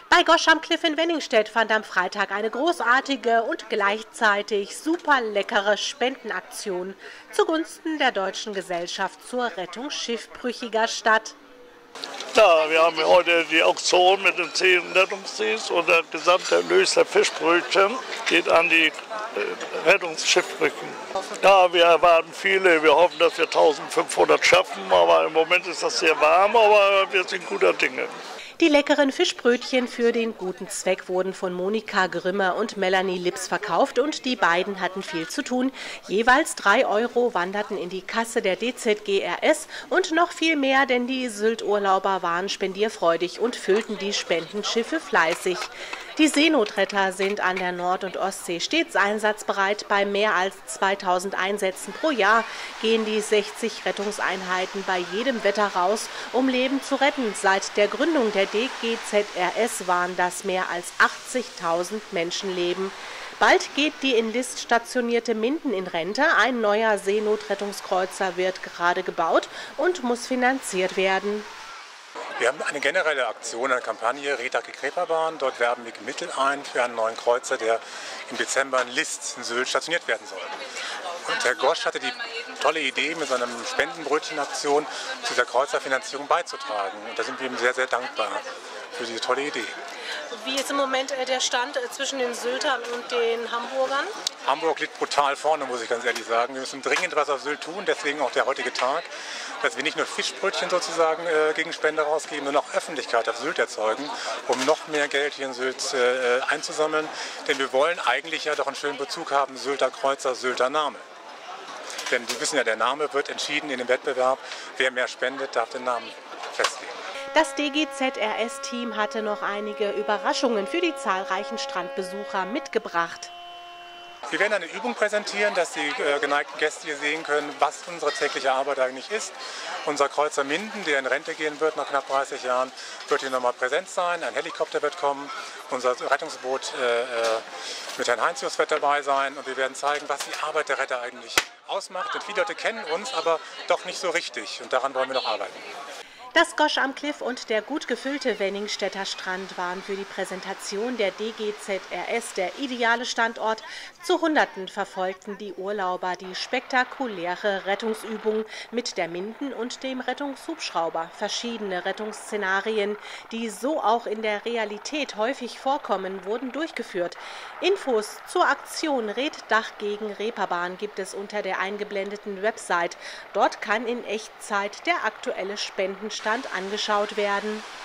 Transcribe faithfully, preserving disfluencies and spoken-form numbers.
Bei Gosch am Cliff in Wenningstedt fand am Freitag eine großartige und gleichzeitig super leckere Spendenaktion zugunsten der Deutschen Gesellschaft zur Rettung schiffbrüchiger statt. Ja, wir haben heute die Auktion mit den zehn Rettungsteams und der gesamte Erlös der Fischbrötchen geht an die äh, Rettungsschiffbrücken. Ja, wir erwarten viele. Wir hoffen, dass wir eintausendfünfhundert schaffen, aber im Moment ist das sehr warm, aber wir sind guter Dinge. Die leckeren Fischbrötchen für den guten Zweck wurden von Monika Grimmer und Melanie Lips verkauft und die beiden hatten viel zu tun. Jeweils drei Euro wanderten in die Kasse der D Z G R S und noch viel mehr, denn die Sylt-Urlauber waren spendierfreudig und füllten die Spendenschiffe fleißig. Die Seenotretter sind an der Nord- und Ostsee stets einsatzbereit. Bei mehr als zweitausend Einsätzen pro Jahr gehen die sechzig Rettungseinheiten bei jedem Wetter raus, um Leben zu retten. Seit der Gründung der D G Z R S waren das mehr als achtzigtausend Menschenleben. Bald geht die in List stationierte Minden in Rente. Ein neuer Seenotrettungskreuzer wird gerade gebaut und muss finanziert werden. Wir haben eine generelle Aktion, eine Kampagne, Retake Reeperbahn. Dort werben wir Mittel ein für einen neuen Kreuzer, der im Dezember in List in Sylt stationiert werden soll. Und Herr Gosch hatte die tolle Idee, mit seiner Spendenbrötchenaktion zu dieser Kreuzerfinanzierung beizutragen. Und da sind wir ihm sehr, sehr dankbar für diese tolle Idee. Wie ist im Moment der Stand zwischen den Syltern und den Hamburgern? Hamburg liegt brutal vorne, muss ich ganz ehrlich sagen. Wir müssen dringend was auf Sylt tun, deswegen auch der heutige Tag, dass wir nicht nur Fischbrötchen sozusagen äh, gegen Spende rausgeben, sondern auch Öffentlichkeit auf Sylt erzeugen, um noch mehr Geld hier in Sylt äh, einzusammeln. Denn wir wollen eigentlich ja doch einen schönen Bezug haben, Sylter Kreuzer, Sylter Name. Denn Sie wissen ja, der Name wird entschieden in dem Wettbewerb. Wer mehr spendet, darf den Namen festlegen. Das D G Z R S-Team hatte noch einige Überraschungen für die zahlreichen Strandbesucher mitgebracht. Wir werden eine Übung präsentieren, dass die äh, geneigten Gäste hier sehen können, was unsere tägliche Arbeit eigentlich ist. Unser Kreuzer Minden, der in Rente gehen wird nach knapp dreißig Jahren, wird hier nochmal präsent sein. Ein Helikopter wird kommen, unser Rettungsboot äh, mit Herrn Heinzius wird dabei sein und wir werden zeigen, was die Arbeit der Retter eigentlich ausmacht. Denn viele Leute kennen uns, aber doch nicht so richtig und daran wollen wir noch arbeiten. Das Gosch am Cliff und der gut gefüllte Wenningstedter Strand waren für die Präsentation der D G Z R S der ideale Standort. Zu Hunderten verfolgten die Urlauber die spektakuläre Rettungsübung mit der Minden und dem Rettungshubschrauber. Verschiedene Rettungsszenarien, die so auch in der Realität häufig vorkommen, wurden durchgeführt. Infos zur Aktion Reddach gegen Reeperbahn gibt es unter der eingeblendeten Website. Dort kann in Echtzeit der aktuelle Spendenstand angeschaut werden.